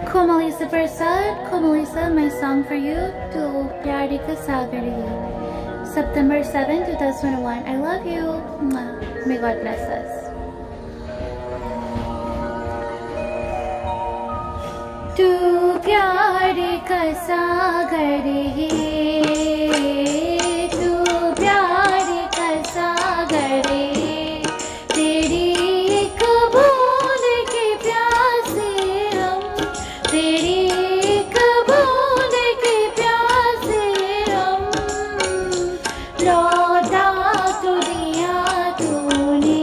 Komalisa Prasad, Komalisa, my song for you, to Pyari Ka Sagar Hi. September 7, 2021. I love you. Mwah. May God bless us. Tu pyari ka sagar hai, tu pyari ka sagar hai, teri ek boond ke प्यासे हम, तेरी एक बूंद के प्यासे हम, लौटा तो दिया तूने,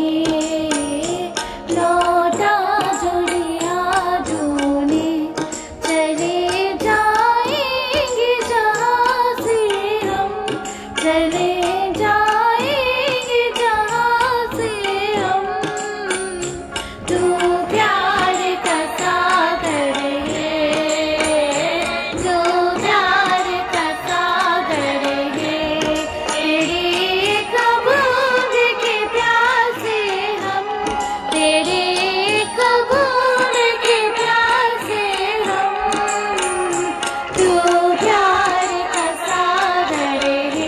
लौटा तो दिया तूने, चले जाएंगे जहाँ से हम, चले जाएंगे जहाँ से हम, तू प्यार का सागर है, तू प्यार का सागर है, तेरी एक बूंद के प्यासे हम, तेरी एक बूंद के प्यासे हम, तू प्यार का सागर है।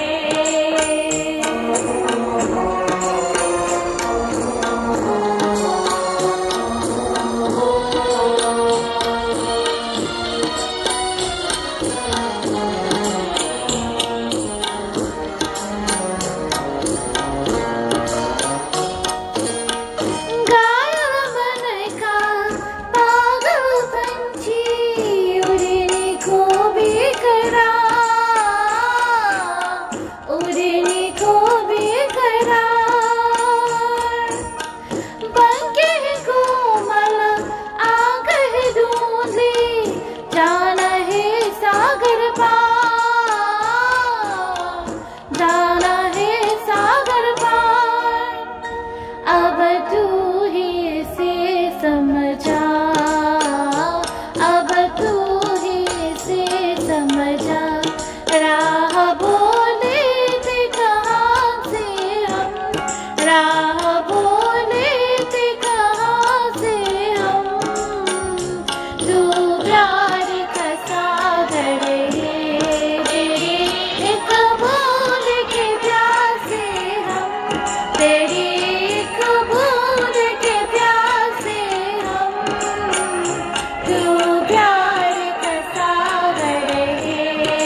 गाया मन का पागल पंछी उड़ने को बेकरार, उड़ने को बेकरार, बनके कोमल आकर ढूंढे, जाना है सागर पार, जाना है सागर पार, अब तू ही इसे समझा, अब तू ही इसे समझा, राह बोले थे कहाँ से हम, राह बोले थे कहाँ से हम, तू प्यार का सागर है, तेरी एक बूंद के प्यासे हम, तेरी एक बूंद के प्यासे हम, तू प्यार का सागर है।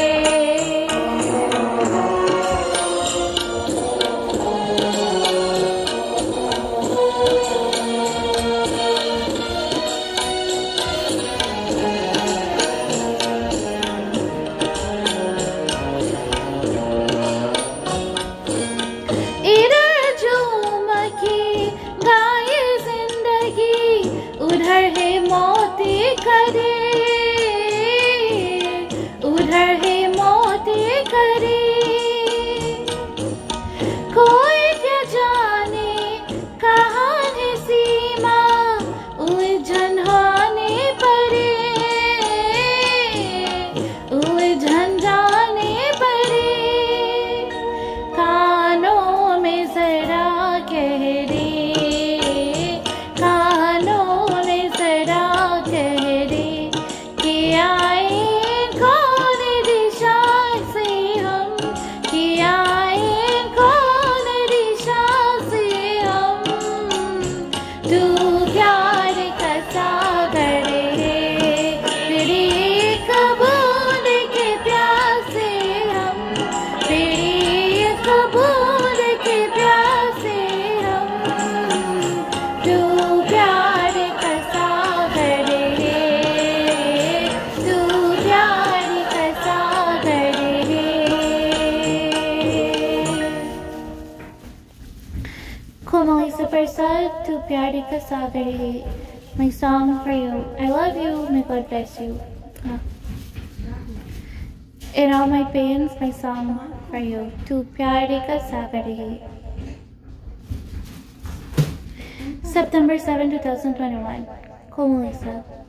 इधर झूम की गाए जिंदगी, उधर है मौत करे, उधर है मौत करे, कोई क्या जाने कहाँ है सीमा, उलझन होने पड़े, उलझन जाने पड़े, कानों में जरा कह दे, कानों में जरा कह दे, कि आए कौन दिशा से हम, कि आए कौन दिशा से हम, तू प्यार का सागर है, तेरी एक बूंद के प्यासे हम, तेरी एक बूंद के प्यासे हम, तू प्यार का सागर है, तू प्यार का सागर है। Komalisa Prasad, tu pyari ka sagar hai. My song for you. I love you. May God bless you. In all my pains, my song for you. Tu pyari ka sagar hai. September 7, 2021. Komalisa.